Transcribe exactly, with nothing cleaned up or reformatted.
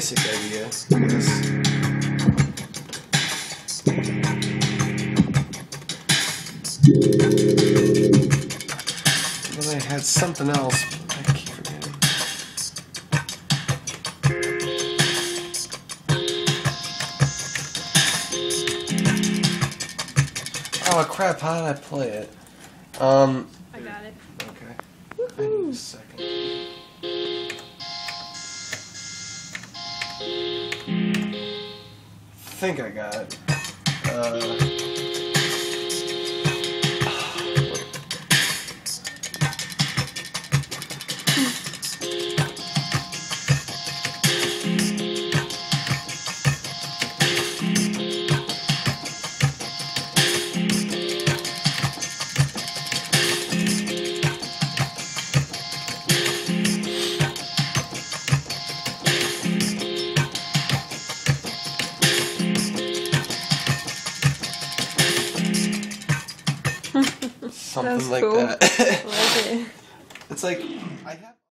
basic idea. Yes. Then I had something else, but I keep forgetting. Oh crap, how did I play it? Um... I got it. Okay. I need a second. I think I got it. Uh... Something like cool. that. I like it. It's like I have